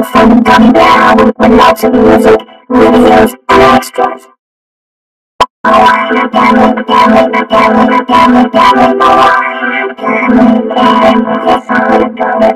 from Gummy with lots of music, videos, and extras. Gummy,